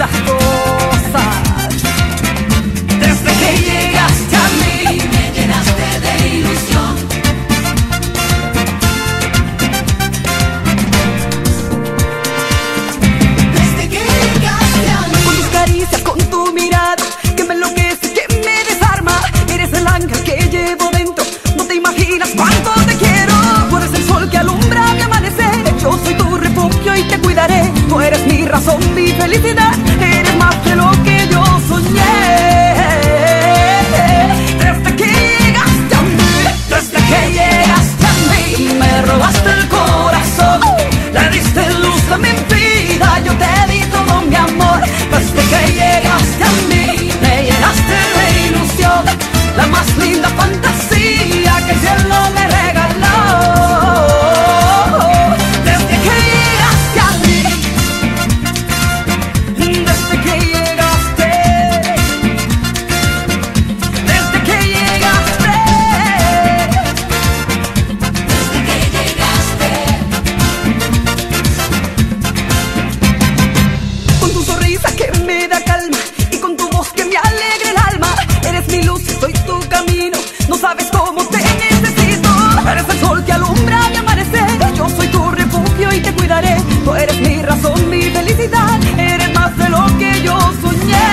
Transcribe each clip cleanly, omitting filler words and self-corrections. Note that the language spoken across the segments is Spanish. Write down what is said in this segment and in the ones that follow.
puras cosas. Desde que llegaste a mí me llenaste de ilusión. Desde que llegaste a mí, con tus caricias, con tu mirada, que me enloquece, que me desarma. Eres el ángel que llevo dentro, no te imaginas cuánto te quiero. Tú eres el sol que alumbra mi amanecer, yo soy tu refugio y te cuidaré. Tú eres mi razón, mi felicidad, eres más de lo que yo soñé. Desde que llegaste a mí, desde que llegaste a mí, me robaste el corazón, le diste luz a mi vida, yo te di todo mi amor. Desde que llegaste a mí, me llenaste de ilusión, la más linda fantasía que el cielo me regaló. Desde que llegaste a mí, desde que llegaste, desde que llegaste, desde que llegaste. Con tu sonrisa que me da calma y con tu voz que me alegra el alma, eres mi luz, soy tu camino, no sabes cómo te necesito. Eres el sol que alumbra mi amanecer, yo soy tu refugio y te cuidaré. Tú eres mi razón, mi felicidad, eres más de lo que yo soñé.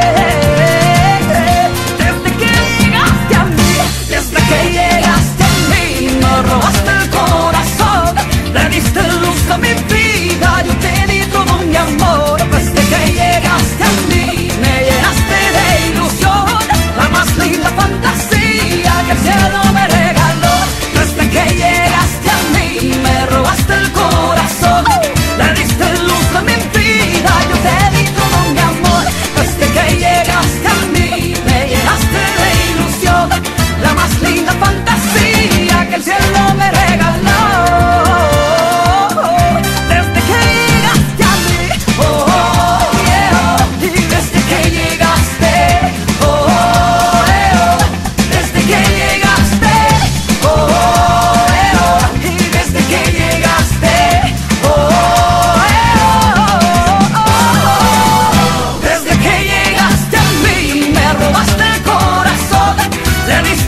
Desde que llegaste a mí, desde que llegaste a mí, me robaste el corazón, le diste luz a mi vida, yo te di todo mi amor. Desde que llegaste a mí, me llenaste de ilusión, la más linda fantasía que el cielo me regaló. Desde que llegaste a mí, me robaste el corazón, le diste luz a mi vida, yo te di todo mi amor. Desde que llegaste a mí, me llenaste de ilusión, la más linda fantasía que el cielo me regaló. Desde que llegaste a mí, oh, yeah, y desde que llegaste, oh, desde que llegaste, oh, y desde que llegaste, oh, desde que llegaste a mí, me robaste el corazón, le diste